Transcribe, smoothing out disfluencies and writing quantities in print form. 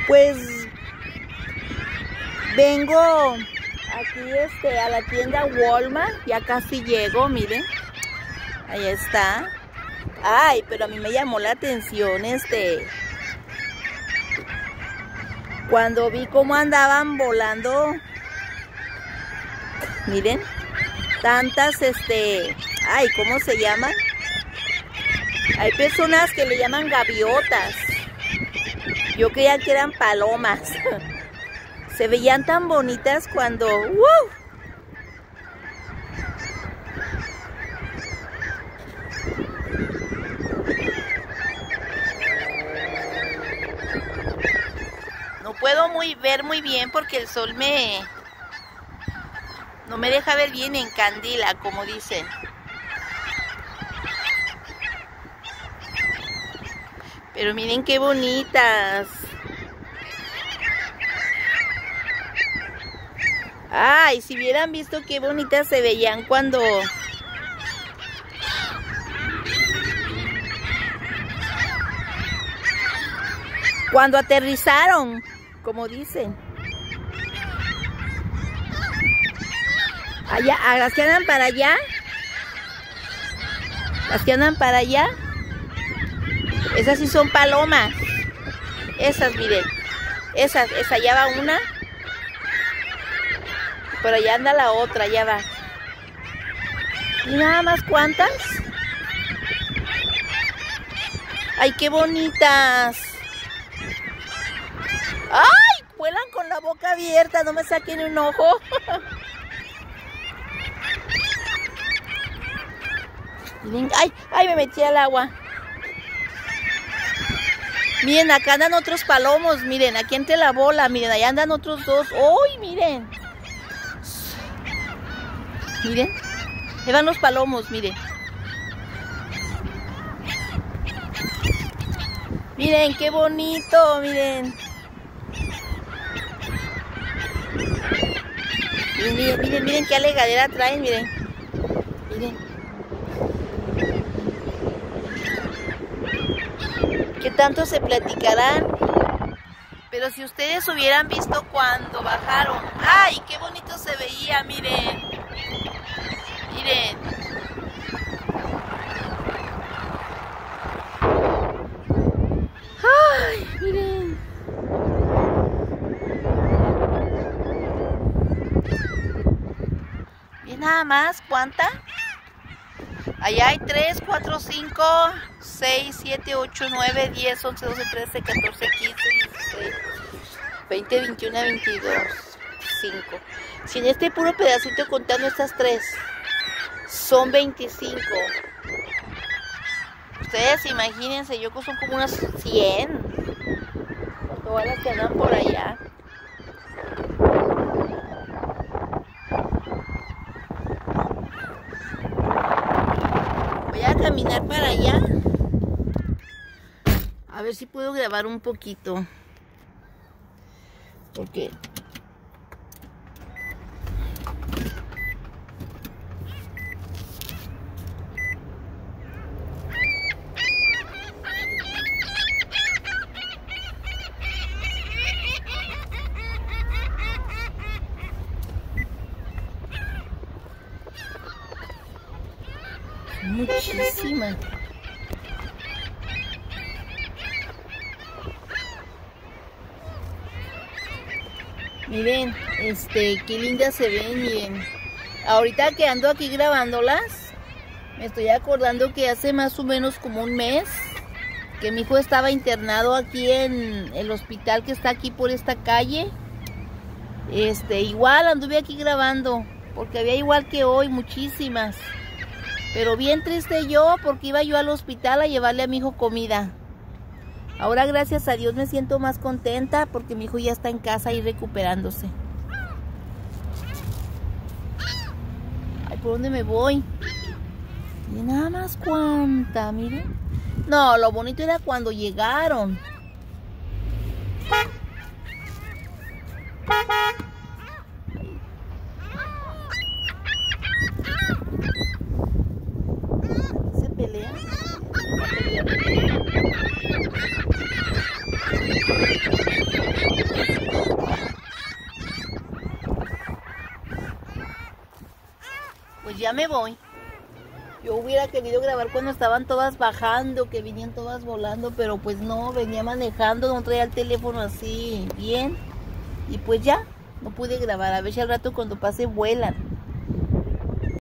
Pues vengo aquí a la tienda Walmart, ya casi llego, miren. Ahí está. Ay, pero a mí me llamó la atención cuando vi cómo andaban volando. Miren, tantas ay, ¿cómo se llaman? Hay personas que le llaman gaviotas. Yo creía que eran palomas. Se veían tan bonitas cuando... ¡uh! No puedo ver muy bien porque el sol no me deja ver bien, en candila, como dicen. Pero miren qué bonitas. Ay, si hubieran visto qué bonitas se veían cuando aterrizaron, como dicen. Allá, a las que andan para allá. Las que andan para allá. Esas sí son palomas. Esas, miren. Esa, allá va una. Pero allá anda la otra, allá va. ¿Y nada más cuántas? ¡Ay, qué bonitas! ¡Ay! Vuelan con la boca abierta, no me saquen un ojo. Miren, ¡ay! ¡Ay! Me metí al agua. Miren, acá andan otros palomos, miren, aquí entre la bola, miren, allá andan otros dos. ¡Uy! Miren. Miren, ahí van los palomos, miren. Miren, qué bonito, miren. Miren qué alegadera traen, miren. Miren. ¿Qué tanto se platicarán? Pero si ustedes hubieran visto cuando bajaron. ¡Ay, qué bonito se veía! Miren. Miren. ¡Ay, miren! ¿Y nada más? ¿Cuánta? Allá hay 3, 4, 5, 6, 7, 8, 9, 10, 11, 12, 13, 14, 15, 16, 20, 21, 22, 5. Si en este puro pedacito contando estas 3, son 25. Ustedes imagínense, yo creo que son como unas 100. Con todas las que andan por allá. Voy a caminar para allá. A ver si puedo grabar un poquito. Porque... muchísimas. Miren, qué lindas se ven, miren. Ahorita que ando aquí grabándolas, me estoy acordando que hace más o menos como un mes que mi hijo estaba internado aquí en el hospital que está aquí por esta calle. Igual anduve aquí grabando, porque había igual que hoy muchísimas. Pero bien triste yo, porque iba yo al hospital a llevarle a mi hijo comida. Ahora, gracias a Dios, me siento más contenta porque mi hijo ya está en casa y recuperándose. Ay, ¿por dónde me voy? Y nada más cuánta, miren. No, lo bonito era cuando llegaron. ¿Se pelean? Pues ya me voy. Yo hubiera querido grabar cuando estaban todas bajando, que venían todas volando, pero pues no, venía manejando, no traía el teléfono así bien. Y pues ya, no pude grabar. A ver si al rato cuando pase vuelan.